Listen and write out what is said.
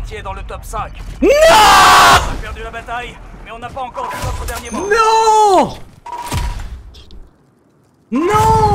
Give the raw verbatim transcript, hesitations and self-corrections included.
héritier dans le top cinq. Non! On a perdu la bataille, mais on n'a pas encore vu notre dernier mot. Non! Non!